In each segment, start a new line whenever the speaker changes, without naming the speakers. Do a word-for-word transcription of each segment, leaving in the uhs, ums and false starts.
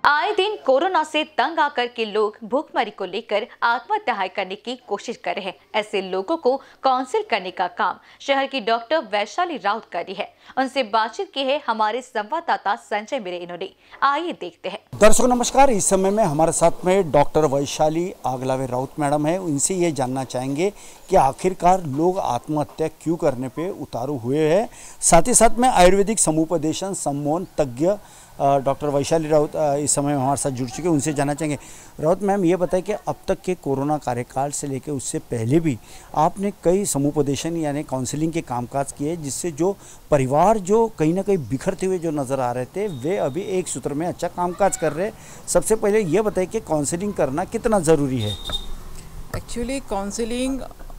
आए दिन कोरोना से तंग आकर के लोग भूखमरी को लेकर आत्महत्या करने की कोशिश कर रहे हैं। ऐसे लोगों को काउंसिल करने का काम शहर की डॉक्टर वैशाली राउत कर रही है। उनसे बातचीत की है हमारे संवाददाता संजय मेरे। इन्होंने आइए देखते हैं।
दर्शकों नमस्कार। इस समय में हमारे साथ में डॉक्टर वैशाली आगलावे राउत मैडम है। उनसे ये जानना चाहेंगे कि आखिरकार लोग आत्महत्या क्यों करने पे उतारू हुए हैं। साथ ही साथ में आयुर्वेदिक समुपदेशन सम्मोहन तज्ञ डॉक्टर वैशाली राउत इस समय हमारे साथ जुड़ चुके हैं। उनसे जानना चाहेंगे। राउत मैम, ये बताएं कि अब तक के कोरोना कार्यकाल से लेकर उससे पहले भी आपने कई समुपदेशन यानी काउंसलिंग के कामकाज किए, जिससे जो परिवार जो कहीं ना कहीं बिखरते हुए जो नज़र आ रहे थे वे अभी एक सूत्र में अच्छा कामकाज कर रहे हैं। सबसे पहले ये बताएं कि काउंसलिंग करना कितना ज़रूरी है।
एक्चुअली काउंसलिंग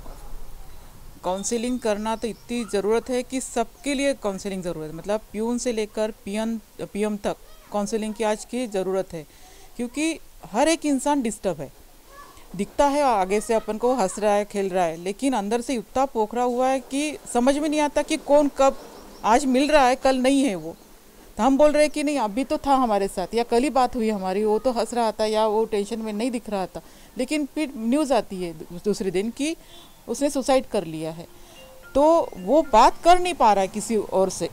काउंसलिंग करना तो इतनी ज़रूरत है कि सबके लिए काउंसलिंग ज़रूरत है। मतलब प्यून से लेकर पीएम पीएम तक काउंसलिंग की आज की ज़रूरत है, क्योंकि हर एक इंसान डिस्टर्ब है। दिखता है आगे से अपन को हंस रहा है, खेल रहा है, लेकिन अंदर से इतना पोखरा हुआ है कि समझ में नहीं आता कि कौन कब आज मिल रहा है, कल नहीं है। वो तो हम बोल रहे हैं कि नहीं अभी तो था हमारे साथ, या कल ही बात हुई हमारी, वो तो हंस रहा था या वो टेंशन में नहीं दिख रहा था, लेकिन फिर न्यूज़ आती है दूसरे दिन कि उसने सुसाइड कर लिया है। तो वो बात कर नहीं पा रहा है किसी और से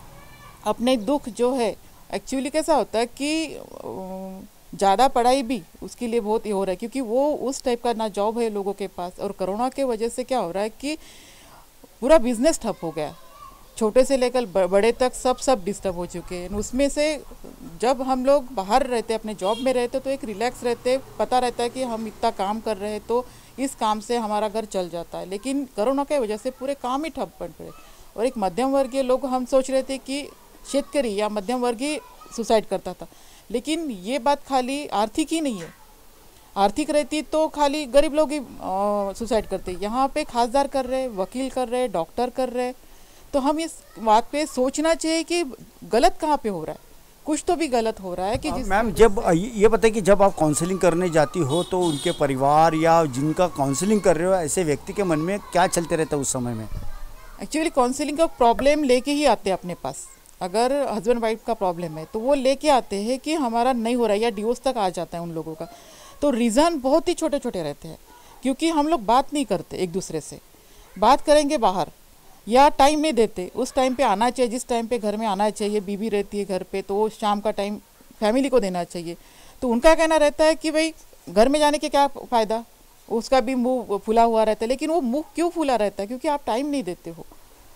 अपने दुख जो है। एक्चुअली कैसा होता है कि ज़्यादा पढ़ाई भी उसके लिए बहुत ही हो रहा है, क्योंकि वो उस टाइप का ना जॉब है लोगों के पास। और कोरोना के वजह से क्या हो रहा है कि पूरा बिजनेस ठप हो गया, छोटे से लेकर बड़े तक सब सब डिस्टर्ब हो चुके हैं। उसमें से जब हम लोग बाहर रहते अपने जॉब में रहते तो एक रिलैक्स रहते, पता रहता है कि हम इतना काम कर रहे हैं तो इस काम से हमारा घर चल जाता है। लेकिन कोरोना की वजह से पूरे काम ही ठप पड़ गए। और एक मध्यम वर्गीय लोग हम सोच रहे थे कि शेतकरी या मध्यम वर्गीय सुसाइड करता था, लेकिन ये बात खाली आर्थिक ही नहीं है। आर्थिक रहती तो खाली गरीब लोग ही सुसाइड करते। यहाँ पे खासदार कर रहे, वकील कर रहे, डॉक्टर कर रहे। तो हम इस बात पे सोचना चाहिए कि गलत कहाँ पे हो रहा है, कुछ तो भी गलत हो रहा है। कि
मैम जब ये बताइए कि जब आप काउंसलिंग करने जाती हो तो उनके परिवार या जिनका काउंसलिंग कर रहे हो ऐसे व्यक्ति के मन में क्या चलते रहता है उस समय में?
एक्चुअली काउंसलिंग का प्रॉब्लम लेके ही आते हैं अपने पास। अगर हस्बैंड वाइफ का प्रॉब्लम है तो वो लेके आते हैं कि हमारा नहीं हो रहा है, या डिवोर्स तक आ जाता है उन लोगों का। तो रीज़न बहुत ही छोटे छोटे रहते हैं, क्योंकि हम लोग बात नहीं करते एक दूसरे से। बात करेंगे बाहर या टाइम नहीं देते, उस टाइम पे आना चाहिए जिस टाइम पे घर में आना चाहिए। बीबी रहती है घर पे तो वो शाम का टाइम फैमिली को देना चाहिए। तो उनका कहना रहता है कि भाई घर में जाने के क्या फ़ायदा, उसका भी मुंह फूला हुआ रहता है। लेकिन वो मुंह क्यों फूला रहता है? क्योंकि आप टाइम नहीं देते हो।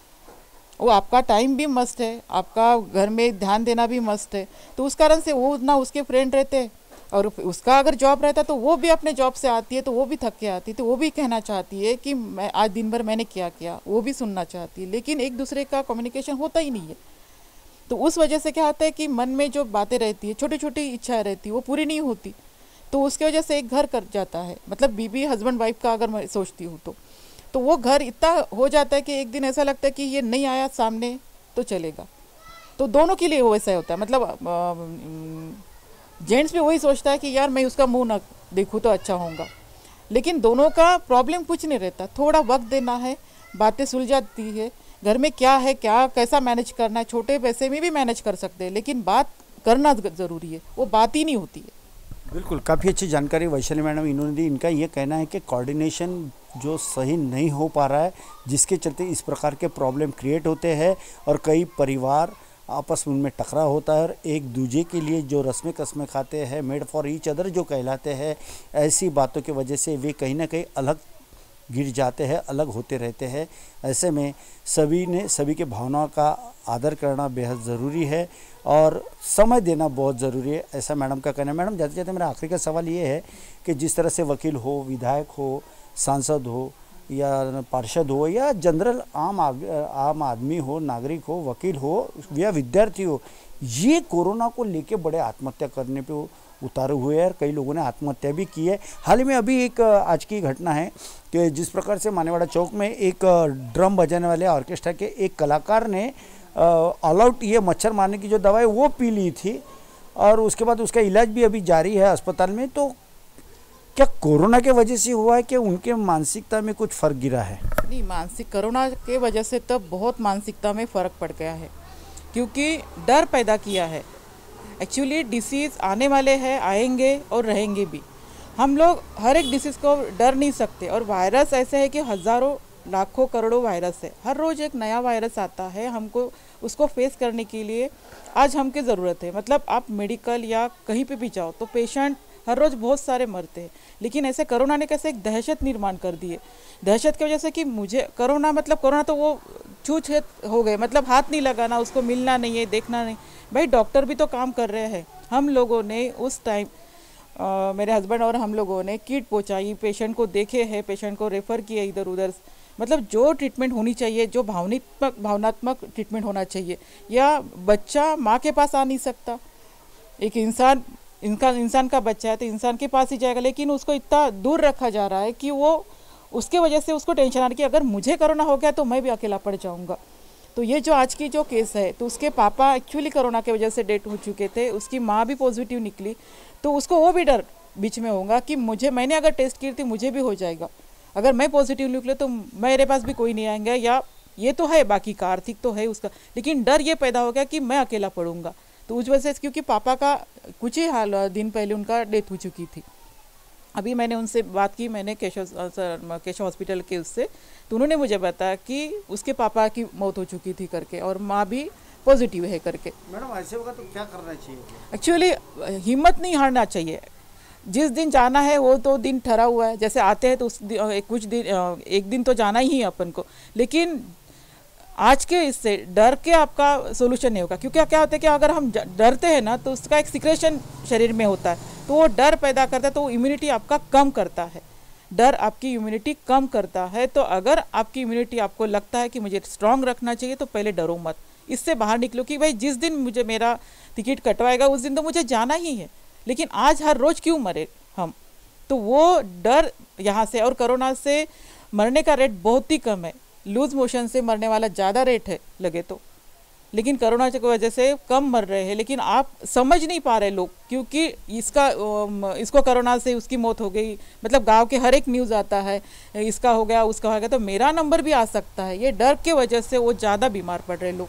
वो आपका टाइम भी मस्त है, आपका घर में ध्यान देना भी मस्त है। तो उस कारण से वो ना उसके फ्रेंड रहते, और उसका अगर जॉब रहता तो वो भी अपने जॉब से आती है तो वो भी थक के आती है, तो वो भी कहना चाहती है कि मैं आज दिन भर मैंने क्या किया, वो भी सुनना चाहती है। लेकिन एक दूसरे का कम्युनिकेशन होता ही नहीं है। तो उस वजह से क्या होता है कि मन में जो बातें रहती है, छोटी छोटी इच्छाएं रहती है, वो पूरी नहीं होती। तो उसकी वजह से एक घर कर जाता है। मतलब बीबी हस्बैंड वाइफ का अगर मैं सोचती हूँ तो तो वो घर इतना हो जाता है कि एक दिन ऐसा लगता है कि ये नहीं आया सामने तो चलेगा। तो दोनों के लिए वो वैसा होता है। मतलब जेंट्स भी वही सोचता है कि यार मैं उसका मुंह ना देखूँ तो अच्छा होगा, लेकिन दोनों का प्रॉब्लम कुछ नहीं रहता। थोड़ा वक्त देना है, बातें सुलझ जाती है। घर में क्या है, क्या कैसा मैनेज करना है, छोटे पैसे में भी मैनेज कर सकते हैं, लेकिन बात करना ज़रूरी है। वो बात ही नहीं होती है।
बिल्कुल, काफ़ी अच्छी जानकारी वैशाली मैडम इन्होंने दी। इनका ये कहना है कि कोऑर्डिनेशन जो सही नहीं हो पा रहा है, जिसके चलते इस प्रकार के प्रॉब्लम क्रिएट होते हैं और कई परिवार आपस में उनमें टकराव होता है। और एक दूसरे के लिए जो रस्में कस्में खाते हैं, मेड फॉर ईच अदर जो कहलाते हैं, ऐसी बातों की वजह से वे कहीं ना कहीं अलग गिर जाते हैं, अलग होते रहते हैं। ऐसे में सभी ने सभी के भावनाओं का आदर करना बेहद ज़रूरी है और समय देना बहुत ज़रूरी है, ऐसा मैडम का कहना है। मैडम जाते जाते मेरा आखिरी का सवाल ये है कि जिस तरह से वकील हो, विधायक हो, सांसद हो या पार्षद हो या जनरल आम आम आदमी हो, नागरिक हो, वकील हो या विद्यार्थी हो, ये कोरोना को लेके बड़े आत्महत्या करने पे उतारे हुए हैं और कई लोगों ने आत्महत्या भी की है। हाल ही में अभी एक आज की घटना है कि जिस प्रकार से मानेवाड़ा चौक में एक ड्रम बजाने वाले ऑर्केस्ट्रा के एक कलाकार ने ऑल आउट ये मच्छर मारने की जो दवाई वो पी ली थी और उसके बाद उसका इलाज भी अभी जारी है अस्पताल में। तो क्या कोरोना के वजह से हुआ है कि उनके मानसिकता में कुछ फ़र्क गिरा है?
नहीं, मानसिक कोरोना के वजह से तो बहुत मानसिकता में फ़र्क पड़ गया है, क्योंकि डर पैदा किया है। एक्चुअली डिसीज़ आने वाले हैं, आएंगे और रहेंगे भी। हम लोग हर एक डिसीज़ को डर नहीं सकते, और वायरस ऐसे है कि हज़ारों लाखों करोड़ों वायरस है, हर रोज़ एक नया वायरस आता है। हमको उसको फेस करने के लिए आज हमकी ज़रूरत है। मतलब आप मेडिकल या कहीं पे भी जाओ तो पेशेंट हर रोज़ बहुत सारे मरते हैं, लेकिन ऐसे कोरोना ने कैसे एक दहशत निर्माण कर दी है। दहशत की वजह से कि मुझे कोरोना मतलब कोरोना तो वो छूछूत हो गए, मतलब हाथ नहीं लगाना, उसको मिलना नहीं है, देखना नहीं। भाई डॉक्टर भी तो काम कर रहे हैं। हम लोगों ने उस टाइम मेरे हस्बैंड और हम लोगों ने किट पहुँचाई, पेशेंट को देखे हैं, पेशेंट को रेफ़र किया इधर उधर। मतलब जो ट्रीटमेंट होनी चाहिए, जो भावनात्मक भावनात्मक ट्रीटमेंट होना चाहिए। या बच्चा माँ के पास आ नहीं सकता, एक इंसान इनका इंसान का बच्चा है तो इंसान के पास ही जाएगा, लेकिन उसको इतना दूर रखा जा रहा है कि वो उसके वजह से उसको टेंशन आ रही है कि अगर मुझे कोरोना हो गया तो मैं भी अकेला पड़ जाऊंगा। तो ये जो आज की जो केस है, तो उसके पापा एक्चुअली कोरोना की वजह से डेथ हो चुके थे, उसकी माँ भी पॉजिटिव निकली, तो उसको वो भी डर बीच में होगा कि मुझे मैंने अगर टेस्ट की थी मुझे भी हो जाएगा, अगर मैं पॉजिटिव निकले तो मेरे पास भी कोई नहीं आएंगे। या ये तो है, बाकी का आर्थिक तो है उसका, लेकिन डर ये पैदा हो गया कि मैं अकेला पड़ूंगा। तो उस वजह से, क्योंकि पापा का कुछ ही हाल दिन पहले उनका डेथ हो चुकी थी। अभी मैंने उनसे बात की, मैंने केशव सर केशव हॉस्पिटल के उससे, तो उन्होंने मुझे बताया कि उसके पापा की मौत हो चुकी थी करके, और माँ भी पॉजिटिव है करके।
मैडम ऐसे होगा तो क्या करना चाहिए?
एक्चुअली हिम्मत नहीं हारना चाहिए। जिस दिन जाना है वो तो दिन ठहरा हुआ है, जैसे आते हैं तो उस दिन, कुछ दिन एक दिन तो जाना ही है अपन को, लेकिन आज के इससे डर के आपका सोल्यूशन नहीं होगा। क्योंकि क्या होता है कि अगर हम डरते हैं ना तो उसका एक सिक्रेशन शरीर में होता है, तो वो डर पैदा करता है, तो वो इम्यूनिटी आपका कम करता है। डर आपकी इम्यूनिटी कम करता है। तो अगर आपकी इम्यूनिटी आपको लगता है कि मुझे स्ट्रांग रखना चाहिए, तो पहले डरो मत, इससे बाहर निकलो कि भाई जिस दिन मुझे मेरा टिकट कटवाएगा उस दिन तो मुझे जाना ही है, लेकिन आज हर रोज़ क्यों मरे हम। तो वो डर यहाँ से, और कोरोना से मरने का रेट बहुत ही कम है, लूज मोशन से मरने वाला ज़्यादा रेट है लगे तो, लेकिन कोरोना की वजह से कम मर रहे हैं। लेकिन आप समझ नहीं पा रहे लोग, क्योंकि इसका इसको कोरोना से उसकी मौत हो गई, मतलब गांव के हर एक न्यूज़ आता है, इसका हो गया उसका हो गया, तो मेरा नंबर भी आ सकता है। ये डर के वजह से वो ज़्यादा बीमार पड़ रहे लोग।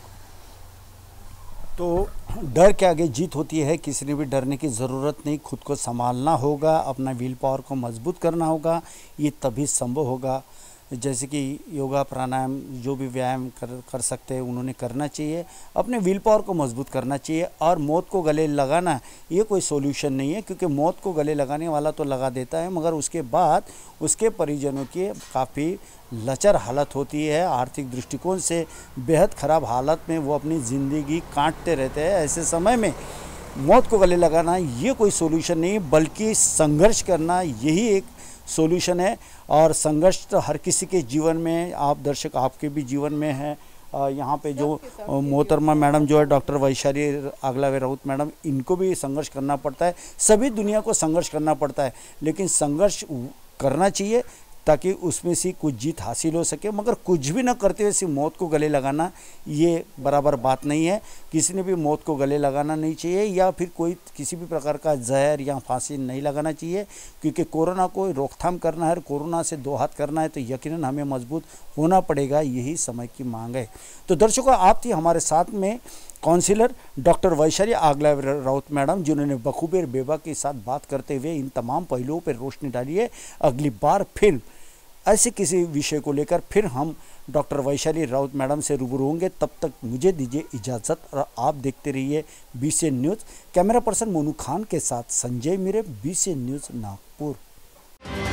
तो डर के आगे जीत होती है, किसी ने भी डरने की ज़रूरत नहीं। खुद को संभालना होगा, अपना विल पावर को मजबूत करना होगा, ये तभी संभव होगा। जैसे कि योगा प्राणायाम जो भी व्यायाम कर कर सकते हैं उन्होंने करना चाहिए, अपने विल पावर को मजबूत करना चाहिए। और मौत को गले लगाना ये कोई सॉल्यूशन नहीं है, क्योंकि मौत को गले लगाने वाला तो लगा देता है, मगर उसके बाद उसके परिजनों की काफ़ी लचर हालत होती है। आर्थिक दृष्टिकोण से बेहद ख़राब हालत में वो अपनी ज़िंदगी काटते रहते हैं। ऐसे समय में मौत को गले लगाना ये कोई सॉल्यूशन नहीं, बल्कि संघर्ष करना यही एक सॉल्यूशन है। और संघर्ष तो हर किसी के जीवन में, आप दर्शक आपके भी जीवन में है। यहाँ पे जो मोहतरमा मैडम जो है डॉक्टर वैशाली आगलावे राउत मैडम, इनको भी संघर्ष करना पड़ता है, सभी दुनिया को संघर्ष करना पड़ता है, लेकिन संघर्ष करना चाहिए ताकि उसमें से कुछ जीत हासिल हो सके। मगर कुछ भी न करते हुए सिर्फ मौत को गले लगाना ये बराबर बात नहीं है। किसी ने भी मौत को गले लगाना नहीं चाहिए, या फिर कोई किसी भी प्रकार का जहर या फांसी नहीं लगाना चाहिए, क्योंकि कोरोना को रोकथाम करना है, कोरोना से दो हाथ करना है, तो यकीनन हमें मजबूत होना पड़ेगा, यही समय की मांग है। तो दर्शकों, आप थी हमारे साथ में counsellor doctor Vaishali Aglawe Raut madam, जिन्होंने बखूबे बेबा के साथ बात करते हुए इन तमाम पहलुओं पर रोशनी डाली है। अगली बार फिर ऐसे किसी विषय को लेकर फिर हम डॉक्टर वैशाली राउत मैडम से रूबरू होंगे। तब तक मुझे दीजिए इजाज़त, और आप देखते रहिए BCN news. Camera person Monu Khan के साथ संजय मिरे, बीसीएन न्यूज़ नागपुर।